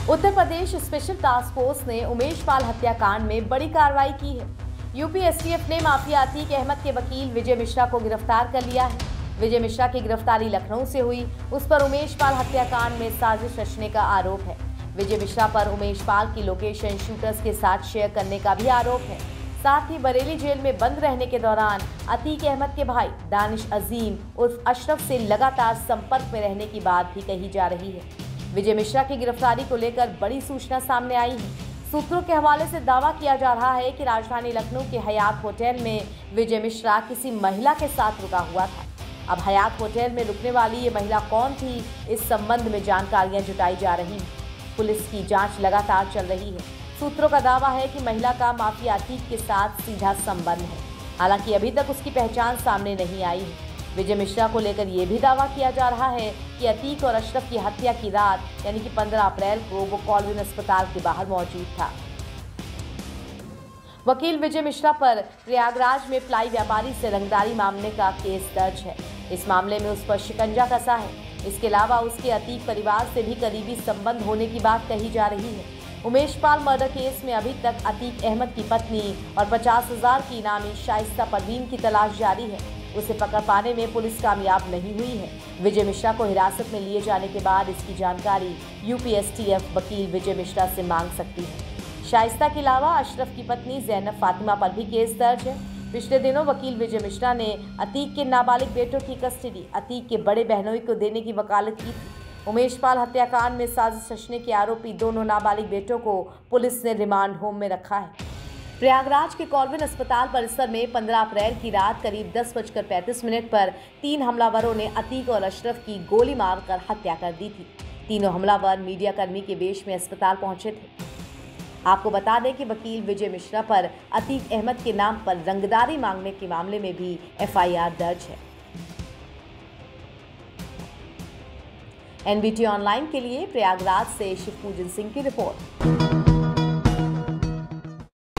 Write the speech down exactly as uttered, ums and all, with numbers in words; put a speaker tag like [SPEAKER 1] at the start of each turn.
[SPEAKER 1] उत्तर Pradesh special task force ने उमेश पाल हत्याकांड में बड़ी कार्रवाई की है। यूपी एसटीएफ ने माफिया अतीक अहमद के वकील विजय मिश्रा को गिरफ्तार कर लिया है। विजय मिश्रा की गिरफ्तारी लखनऊ से हुई। उस पर उमेश पाल हत्याकांड में साजिश रचने का आरोप है। विजय मिश्रा पर उमेश पाल की लोकेशन शूटर्स के साथ शेयर करने का भी आरोप है। साथ ही बरेली जेल में बंद रहने के दौरान अतीक अहमद के भाई दानिश अजीम उर्फ अशरफ से लगातार संपर्क में रहने की बात भी कही जा रही है। विजय मिश्रा की गिरफ्तारी को लेकर बड़ी सूचना सामने आई है। सूत्रों के हवाले से दावा किया जा रहा है कि राजधानी लखनऊ के हयात होटल में विजय मिश्रा किसी महिला के साथ रुका हुआ था। अब हयात होटल में रुकने वाली ये महिला कौन थी, इस संबंध में जानकारियां जुटाई जा रही हैं। पुलिस की जांच लगातार चल रही है। सूत्रों का दावा है कि महिला का माफिया अतीक के साथ सीधा संबंध है। हालांकि अभी तक उसकी पहचान सामने नहीं आई है। विजय मिश्रा को लेकर यह भी दावा किया जा रहा है कि अतीक और अशरफ की हत्या की रात यानी कि पंद्रह अप्रैल को वो कॉलविन अस्पताल के बाहर मौजूद था। वकील विजय मिश्रा पर प्रयागराज में प्लाई व्यापारी से रंगदारी मामले का केस दर्ज है। इस मामले में उस पर शिकंजा कसा है। इसके अलावा उसके अतीक परिवार से भी करीबी संबंध होने की बात कही जा रही है। उमेश पाल मर्डर केस में अभी तक अतीक अहमद की पत्नी और पचास हजार की इनामी शाइस्ता परवीन की तलाश जारी है। उसे पकड़ पाने में पुलिस कामयाब नहीं हुई है। विजय मिश्रा को हिरासत में लिए जाने के बाद इसकी जानकारी यूपी एसटीएफ वकील विजय मिश्रा से मांग सकती है। शाइस्ता के अलावा अशरफ की पत्नी जैनब फातिमा पर भी केस दर्ज है। पिछले दिनों वकील विजय मिश्रा ने अतीक के नाबालिग बेटों की कस्टडी अतीक के बड़े बहनोई को देने की वकालत की थी। उमेश पाल हत्याकांड में साजिश रचने के आरोपी दोनों नाबालिग बेटों को पुलिस ने रिमांड होम में रखा है। प्रयागराज के कॉलविन अस्पताल परिसर में पंद्रह अप्रैल की रात करीब दस बजकर पैंतीस मिनट पर तीन हमलावरों ने अतीक और अशरफ की गोली मारकर हत्या कर दी थी। तीनों हमलावर मीडियाकर्मी के वेश में अस्पताल पहुंचे थे। आपको बता दें कि वकील विजय मिश्रा पर अतीक अहमद के नाम पर रंगदारी मांगने के मामले में भी एफ आई आर दर्ज है। एन बी टी ऑनलाइन के लिए प्रयागराज से शिवपूजन सिंह की रिपोर्ट।